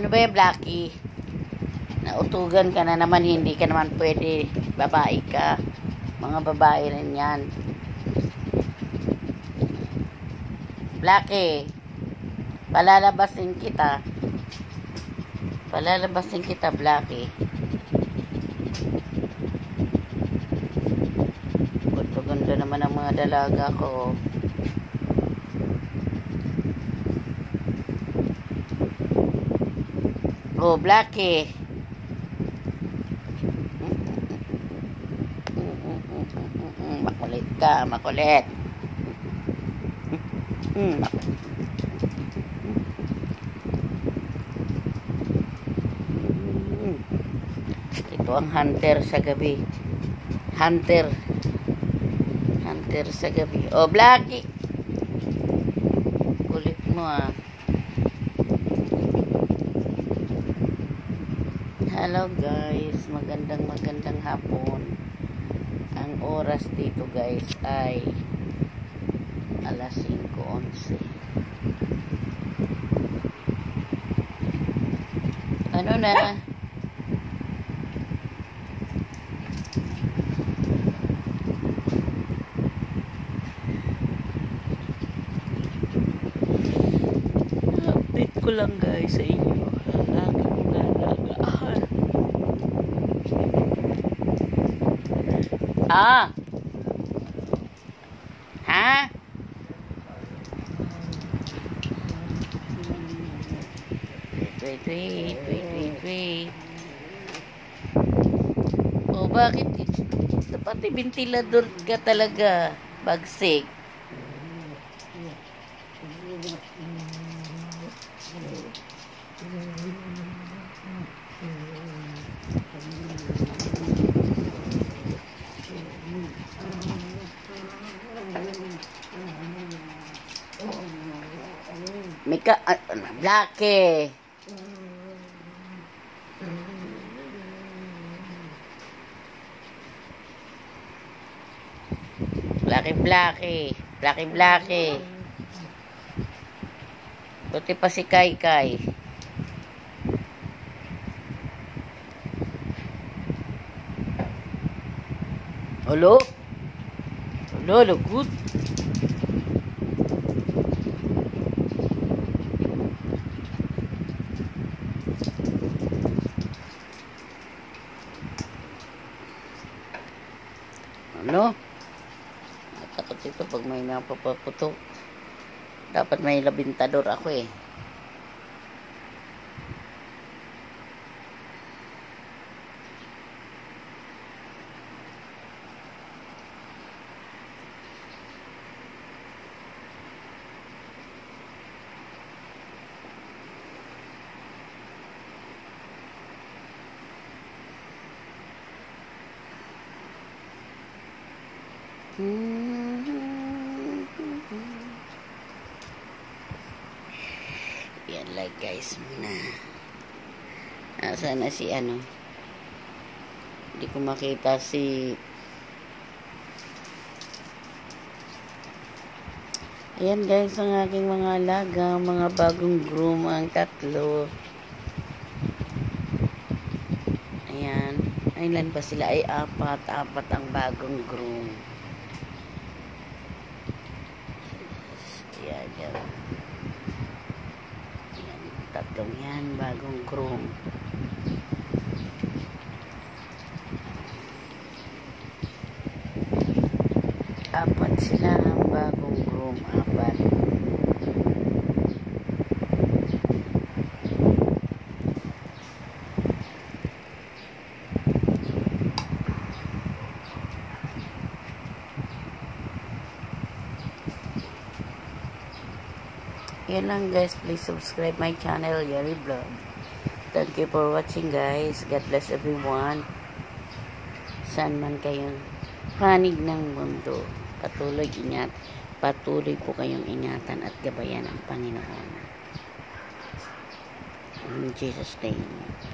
Ano ba yung Blackie? Nautugan ka na naman, hindi ka naman pwede. Babae ka. Mga babae rin yan. Blackie, palalabasin kita. Palalabasin kita, Blackie. Ganda naman ang mga dalaga ko. Oh, Blackie. Makulit ka, makulit. Ito ang hunter sa gabi. Hunter sa gabi. Oh, Blackie. Kulit mo ah. Hello guys, magandang hapon. Ang oras dito guys ay alas 5:11. Ano na? Update ko lang guys sa inyo. Ha? Wait. Oh, bakit? Pati ventilador ka talaga. Bagsik. Mika, Blackie. Blackie. Buti pa si Kai. Hello, good. Ano? Natakot ito pag may napapaputok. Dapat may labintador ako eh. Yan like guys muna. Nasaan na si ano? Hindi ko makita si. Ayan guys ang aking mga alaga, mga bagong groom ang tatlo. Ayan. Ilan ba sila? Ay apat ang bagong groom. Yan. Tatlong yan, bagong groom. Apat sila ang bagong groom, apat. Yan lang guys, please subscribe my channel, Yari Vlog. Thank you for watching guys. God bless everyone. Saan man kayong panig ng mundo. Patuloy po kayong ingatan at gabayan ng Panginoon. In Jesus' name.